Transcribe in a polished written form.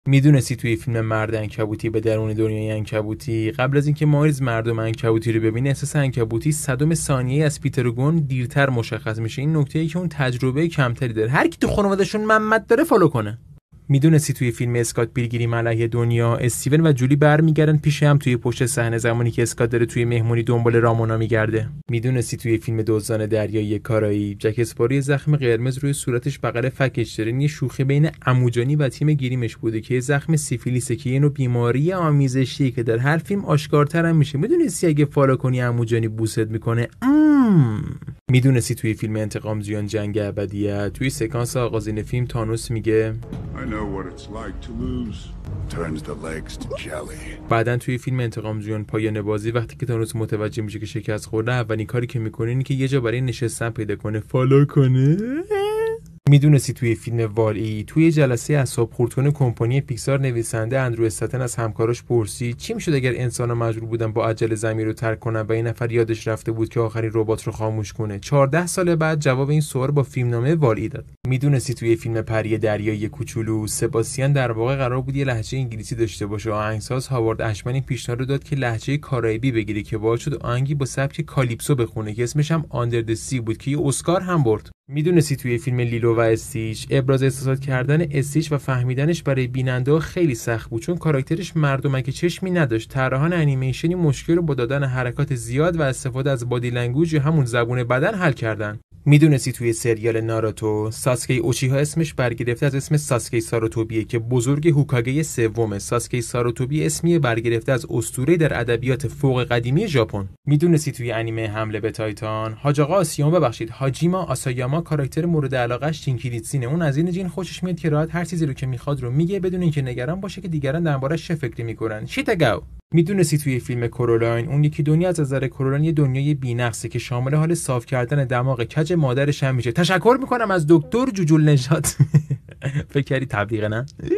میدونستی توی فیلم مرد عنکبوتی به درون دنیای عنکبوتی قبل از اینکه مایلز مردم عنکبوتی رو ببینه احساس عنکبوتی صدم ثانیه‌ای از پیتر گون دیرتر مشخص میشه. این نکته‌ای که اون تجربه کمتری داره. هر کی تو خانواده‌شون محمد داره فالو کنه. میدونستی توی فیلم اسکات پیلگریم علیه دنیا استیون و جولی برمیگردن پیش هم توی پشت صحنه زمانی که اسکات داره توی مهمونی دنبال رامونا میگرده؟ میدونستی توی فیلم دزدان دریایی کارایی جک اسپاری زخم قرمز روی صورتش بغل فکش داره؟ یه شوخی بین عموجانی و تیم گریمش بوده که زخم سیفیلیسه که یه نوع بیماری آمیزشی که در هر فیلم آشکارتر هم میشه. میدونستی اگه فالو کنی عموجانی بوست میکنه؟ میدونستی توی فیلم انتقام جویان جنگ ابدیت توی سکانس آغازین فیلم تانوس میگه بعدن توی فیلم انتقام جویان پایان بازی وقتی که تانوس متوجه میشه که شکست خورده اولین کاری که میکنه اینه که یه جا برای نشستن پیدا کنه فالو کنه. میدونستی توی فیلم وال-ای توی جلسه اعصاب خردکن کمپانی پیکسار نویسنده اندرو استاتن از همکاراش پرسید چی میشد اگر انسان‌ها مجبور بودن با عجله زمین رو ترک کنن و این نفر یادش رفته بود که آخرین ربات رو خاموش کنه؟ 14 سال بعد جواب این سوال با فیلمنامه وال-ای داد. میدونستی توی فیلم پری دریایی کوچولو سباستیان در واقع قرار بود یه لهجه انگلیسی داشته باشه. آهنگساز هاوارد اشمن این پیشنهاد رو داد که لهجه کارائیبی بگیره که باعث شد آهنگی با سبک کالیپسو بخونه که اسمش هم آندر د سی بود که یه اسکار هم برد. میدونستی توی فیلم لیلو و استیچ ابراز احساسات کردن استیچ و فهمیدنش برای بیننده خیلی سخت بود چون کاراکترش مردمک چشمی نداشت. طراحان انیمیشنی مشکل رو با دادن حرکات زیاد و استفاده از بادی لنگویج یا همون زبون بدن حل کردن. میدونستی توی سریال ناروتو ساسکی اوچیها اسمش برگرفته از اسم ساسکی ساروتوبیه که بزرگ هوکاگه سومه. ساسکی ساروتوبی اسمی برگرفته از اسطوره در ادبیات فوق قدیمی ژاپن. میدونستی توی انیمه حمله به تایتان هاجیما آسایاما کاراکتر مورد علاقه‌اش جینکیریتسینه. اون از این جین خوشش میاد که راحت هر چیزی رو که میخواد رو میگه بدون اینکه نگران باشه که دیگران دربارش چه فکری میکنن. شیتاگاو. میدونستی توی فیلم کورولاین اون یکی دنیا از نظر کورولاین یه دنیای بی‌نقصه که شامل حال صاف کردن دماغ کج مادرش هم میشه. تشکر میکنم از دکتر جوجول نژاد. فکر کردی تبلیغ نه؟